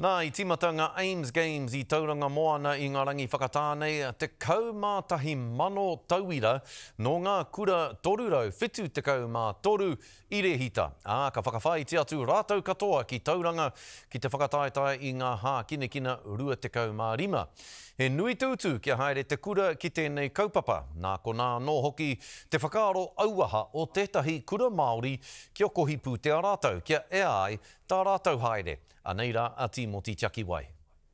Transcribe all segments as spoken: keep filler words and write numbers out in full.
Nā, i timatanga Aims Games i Tauranga moana i ngā rangi whakatānei, te kaumātahi mano tauira no ngā kura torurau, whitu te kaumātoru i rehita. Ā, ka whakawhai te atu rātou katoa ki Tauranga ki te whakataetai i ngā hā kinekina rua te kaumārima. He nui tūtu kia haere te kura ki tēnei kaupapa, nā ko nā no hoki te whakaaro auaha o tētahi kura Māori ki oko hipu te rātou, kia e ai tā rātou haere. Aneira a Timoti Tiakiwai.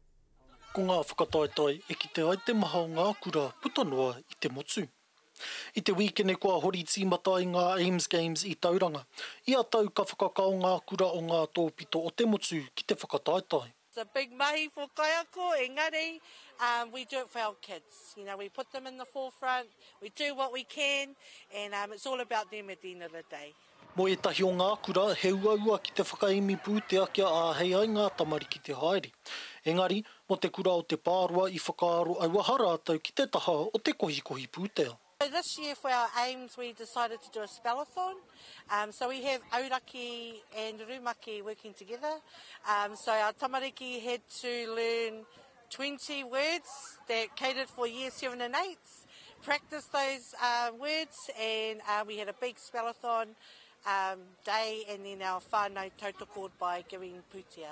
Ko ngā whakataetai e ki te ai te maha o ngā kura putanoa i te motu. I te wikene kua hori tīmata i ngā Aims Games i Tauranga. Ia tau ka whakakao ngā kura o ngā tōpito o te motu ki te whakataetai. It's a big mahi for kaiako, engari, um, we do it for our kids. You know, we put them in the forefront, we do what we can, and um, it's all about them at the end of the day. Mo e tahi o ngā kura, he uaua ki te whakaimi pū te akia a hei ai ngā tamari ki te haere. Engari, mo te kura o te pārua i whakaaro auaha rātou ki te taha o te kohi-kohi pūtea. So this year for our aims we decided to do a spellathon. Um, so we have auraki and rumaki working together. Um, so our tamariki had to learn twenty words that catered for year seven and eights, practice those uh, words, and uh, we had a big spellathon um, day, and then our whānau tautakored by giving putia.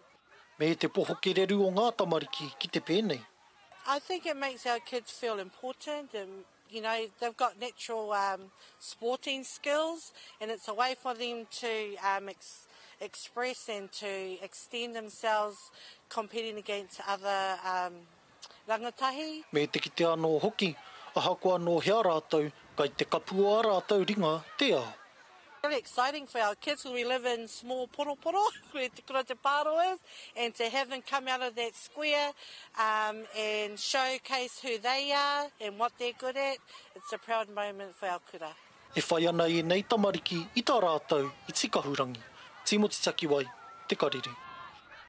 Me te poho kereru o ngā tamariki ki te pēnei. I think it makes our kids feel important, and you know, they've got natural um, sporting skills, and it's a way for them to um, ex express and to extend themselves competing against other um, rangatahi. Me te ki te anō hoki, aha ko anō hea rātou, kai te kapua rātou ringa te ao. Really exciting for our kids because we live in small poroporo, where te kura te pāro is, and to have them come out of that square um, and showcase who they are and what they're good at, it's a proud moment for our kura. E whai ana e nei tamariki i tā rātou i tikahurangi. Timoti Tiakiwai, te karere.